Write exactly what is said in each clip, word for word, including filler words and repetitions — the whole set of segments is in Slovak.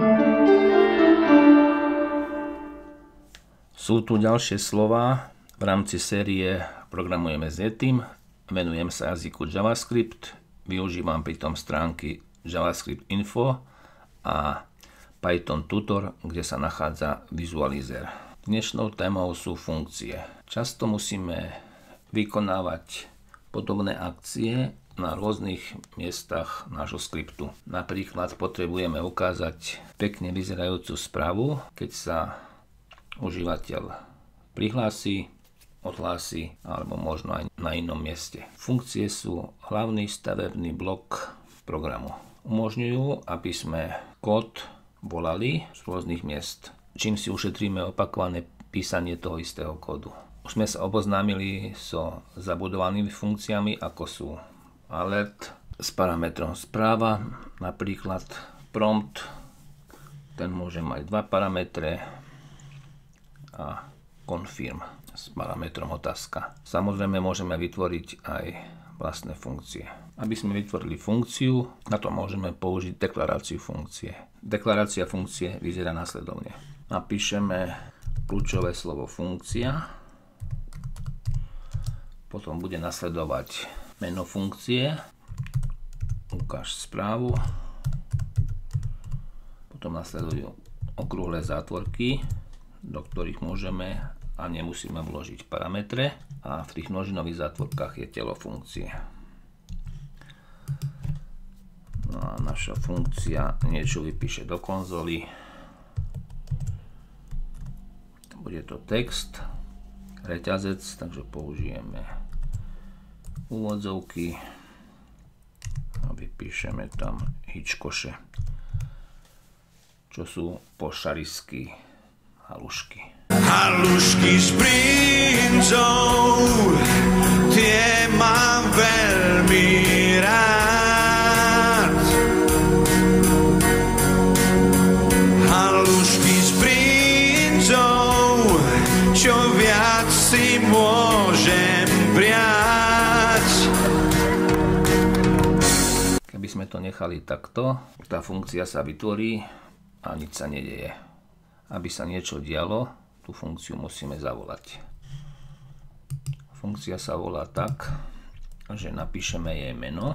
Sú tu ďalšie slová v rámci série Programujeme s Yetim. Venujem sa jazyku JavaScript, využívam pritom stránky JavaScript Info a Python Tutor, kde sa nachádza vizualizer. Dnešnou témou sú funkcie. Často musíme vykonávať podobné akcie na rôznych miestach nášho skriptu. Napríklad potrebujeme ukázať pekne vyzerajúcu správu, keď sa užívateľ prihlási, odhlási alebo možno aj na inom mieste. Funkcie sú hlavný stavebný blok programu. Umožňujú, aby sme kód volali z rôznych miest, čím si ušetríme opakované písanie toho istého kódu. Už sme sa oboznámili so zabudovanými funkciami, ako sú alert s parametrom správa, napríklad prompt, ten môže mať dva parametre, a confirm s parametrom otázka. Samozrejme môžeme vytvoriť aj vlastné funkcie. Aby sme vytvorili funkciu, na to môžeme použiť deklaráciu funkcie. Deklarácia funkcie vyzerá nasledovne. Napíšeme kľúčové slovo funkcia, potom bude nasledovať meno funkcie, ukáž správu, potom nasledujú okrúhle zátvorky, do ktorých môžeme a nemusíme vložiť parametre, a v tých množinových zátvorkách je telo funkcie. No a naša funkcia niečo vypíše do konzoly. Bude to text, reťazec, takže použijeme úvodzovky a vypíšeme tam hičkoše, čo sú po šarisky halušky. Halušky s brinzou, tie mám veľmi rád. Halušky s brinzou, čo viac si môžem prijať. Keby sme to nechali takto, tá funkcia sa vytvorí a nič sa nedeje. Aby sa niečo dialo, tú funkciu musíme zavolať. Funkcia sa volá tak, že napíšeme jej meno.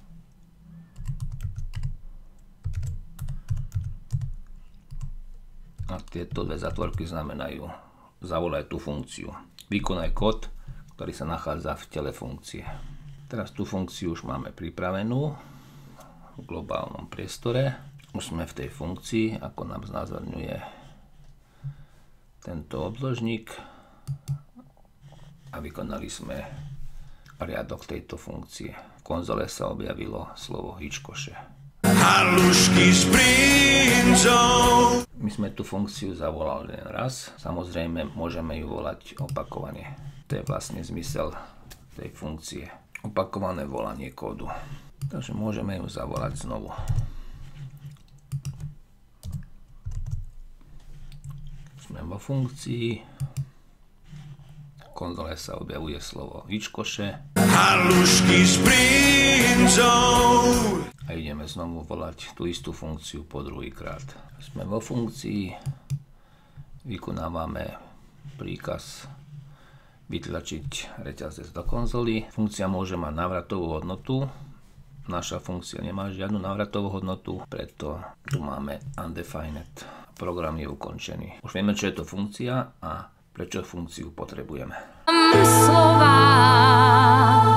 A tieto dve zatvorky znamenajú zavolaj tú funkciu. Vykonaj kód, ktorý sa nachádza v tele funkcie. Teraz tú funkciu už máme pripravenú v globálnom priestore. Už sme v tej funkcii, ako nám znázorňuje tento obdĺžnik, a vykonali sme riadok tejto funkcie. V konzole sa objavilo slovo hičkoše. Halušky s brinzou. My sme tú funkciu zavolali len raz, samozrejme môžeme ju volať opakovane. To je vlastne zmysel tej funkcie. Opakované volanie kódu. Takže môžeme ju zavolať znovu. Sme vo funkcii, v konzole sa objavuje slovo hičkoše. Halušky s brinzou. A ideme znovu volať tú istú funkciu po druhýkrát. Sme vo funkcii, vykonávame príkaz vytlačiť reťazec do konzoly. Funkcia môže mať návratovú hodnotu. Naša funkcia nemá žiadnu návratovú hodnotu, preto tu máme undefined. Program je ukončený. Už vieme, čo je to funkcia a prečo funkciu potrebujeme. Slova